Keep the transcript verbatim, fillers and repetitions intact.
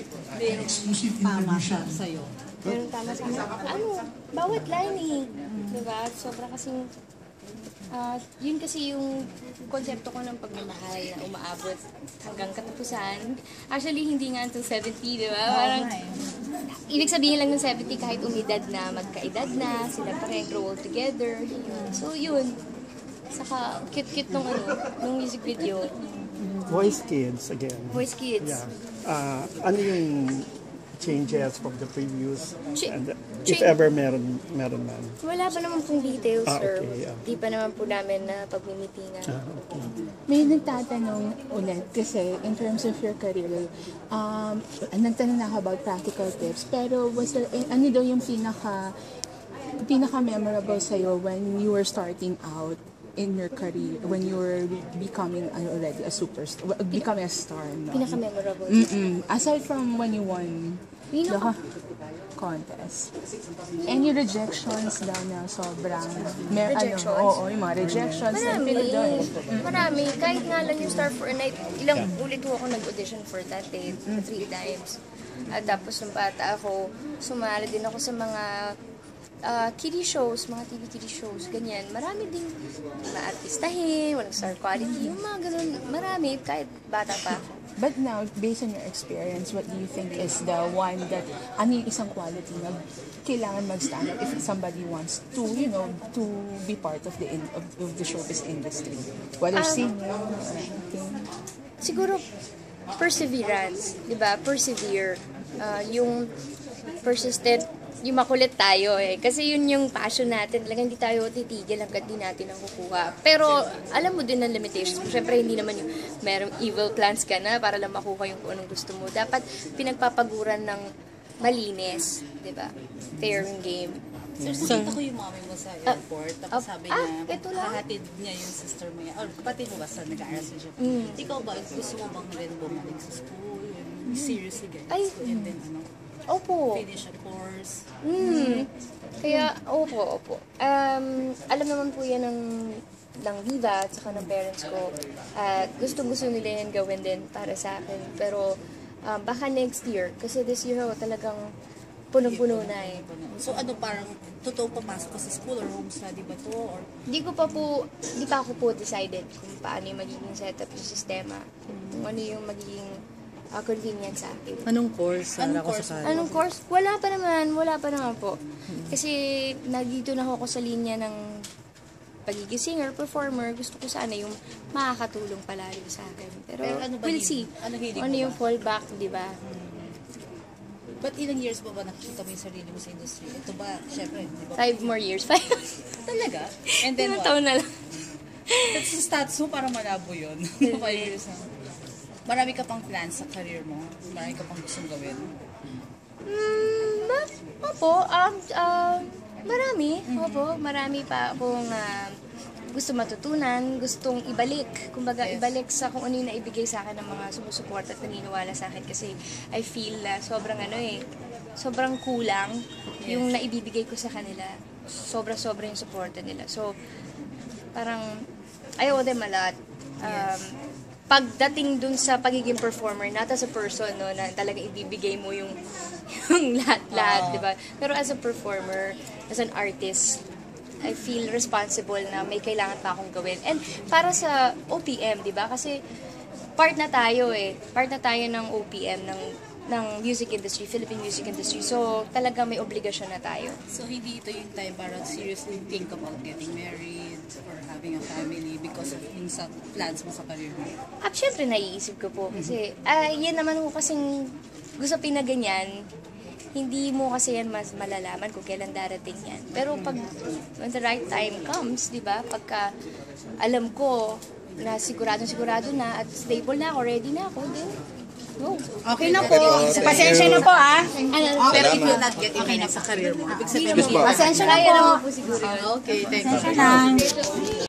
merong tama siya sa'yo? Merong tama sa akin. Ano, bawat line eh. Diba? Sobra kasing, uh, yun kasi yung konsepto ko ng pagmamahal na umaabot hanggang katapusan. Actually, hindi nga until seventy, diba? Parang, ibig sabihin lang ng seventy kahit umidad na, magkaedad na, sila pa rin grow old together. Yun. So, yun. Saka, cute-cute nung ano, nung music video. Voice Kids again. Voice Kids. Yeah. Uh, ano yung changes from the previous? Ch and if ever meron, meron man? Wala pa naman pong details, Ah, sir. okay, yeah. Di pa naman po namin na pagmimitingan. Ah, okay. May nagtatanong ulit kasi in terms of your career, um, nagtanong na ako about practical tips, pero was there, eh, ano daw yung pinaka, pinaka-memorable sa'yo when you were starting out in your career, when you were becoming ano, already a superstar, becoming a star? No? Pinaka-memorable. Mm-mm. Aside from when you won the Pinaka- contest. Any rejections daw na sobrang... Mer Rejections? Ano, oo, yung mga rejections. na Marami. feel doon. Marami. Kahit nga lang yung Star for a Night, ilang ulit ko ako nag-audition for that eh, three times. At tapos nung bata ako, sumali din ako sa mga uh, kiddie shows, mga T V kiddie shows, ganyan. Marami din na-artistahin, walang star quality, yung mga ganun. Marami, kahit bata pa ako. But now, based on your experience, what do you think is the one that, ano yung isang quality na kailangan mag-stand out if somebody wants to, you know, to be part of the in, of, of the showbiz industry? Whether Um, singing or anything. Siguro, perseverance, di ba? Persevere. Uh, yung persistent, yung makulit tayo eh. Kasi yun yung passion natin. Talagang hindi tayo titigil hanggang di natin nakukuha. Pero alam mo din ang limitations. Siyempre hindi naman yung merong evil plans ka na para lang makuha yung kung anong gusto mo. Dapat pinagpapaguran ng malinis. Diba? Fair yung game. Sir, nakita ko yung mami mo sa airport. Tapos ah, sabi ah, niya, ito lang. hahatid niya yung sister mo yan. Or kapatid mo ba sa nag-aaral sa Japan? Mm. Ikaw ba, gusto mo bang rin bumalik sa school? Seriously, guys. Ay. And then, ano, Opo. finish a course. Mm. Kaya, opo, opo. Um, alam naman po yan ng, ng Viva at saka ng parents ko. At gusto-gusto nila yan gawin din para sa akin. Pero um, baka next year. Kasi this year ho, talagang punong-puno na eh. So ano, parang totoo papasok ka sa school or home study ba to? Or Hindi ko pa po, hindi pa ako po decided kung paano yung magiging setup yung sistema. Kung ano yung magiging uh, convenient sa akin. Anong course? Anong Anong course? course? Anong course? Wala pa naman, wala pa naman po. Kasi nandito na ako sa linya ng pagiging singer, performer. Gusto ko sana yung makakatulong palalo sa akin. Pero, Pero ano ba we'll yun? see. Ano hilig Ano mo yung ba? fallback, di ba? But ilang years ba ba nakikita mo yung sarili mo sa industry? Ito ba, syempre, di ba? Five more years. Five. Talaga? And then Limang what? taon na lang. That's sa stats mo, parang malabo yun. Five years na. Marami ka pang plans sa career mo? Marami ka pang gustong gawin? Hmm, ma- opo. Um, um, marami. Opo, marami pa akong uh, gusto matutunan, gustong ibalik. Kumbaga, Yes. ibalik sa kung ano yung naibigay sa akin ng mga sumusuporta at naniniwala sa akin. Kasi I feel uh, sobrang ano eh, sobrang kulang yung naibibigay ko sa kanila. Sobra-sobra yung suporta nila. So, parang, I owe them a lot. Um, pagdating dun sa pagiging performer, not as a person, no, na talagang ibibigay mo yung, yung lahat-lahat, di ba? Pero as a performer, as an artist, I feel responsible na may kailangan pa akong gawin. And para sa O P M, di ba? Kasi part na tayo eh. Part na tayo ng O P M, ng, ng music industry, Philippine music industry. So, talagang may obligasyon na tayo. So, hindi ito yung time para seriously think about getting married or having a family because of yung sa plans mo sa career mo? At syempre, naiisip ko po. Kasi, ah, yan naman ko kasing gusto pinaganyan. Hindi mo kasi yan mas malalaman kung kailan darating yan. Pero pag when the right time comes, di ba? Pagka alam ko na sigurado-sigurado na at stable na ako, ready na ako, then go. Okay na po. Pasensya na po ah. Pero if you're not getting okay na sa career mo, ibig sabihin, Pasensya na Kaya po. naman po siguro yun. okay, thank you. Pasensya lang.